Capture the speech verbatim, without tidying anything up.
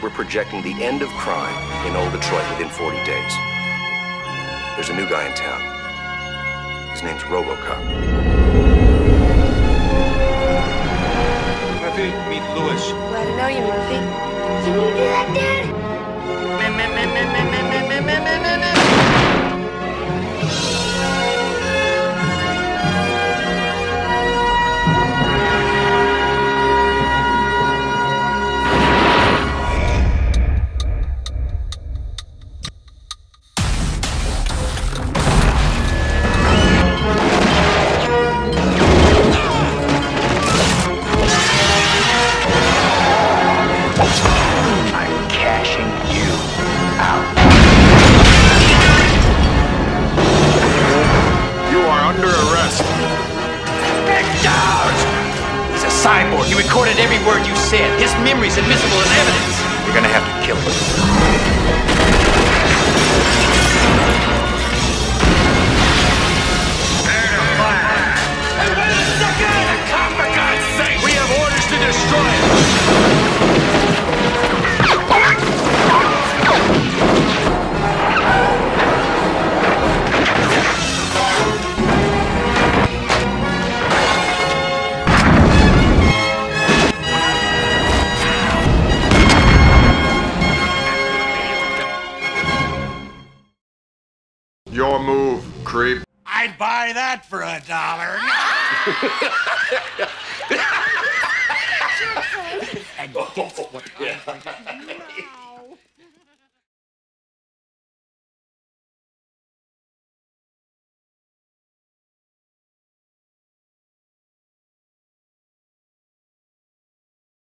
we're projecting the end of crime in old Detroit within forty days. There's a new guy in town. His name's RoboCop. Murphy, meet Lewis. Glad to know you, Murphy. Can you do that, Dad? Cyborg. He recorded every word you said. His memory's admissible as evidence. You're gonna have to kill him. Hey, wait a second! Come, for God's sake! We have orders to destroy it! Your move, creep. I'd buy that for a dollar. And that's what I'm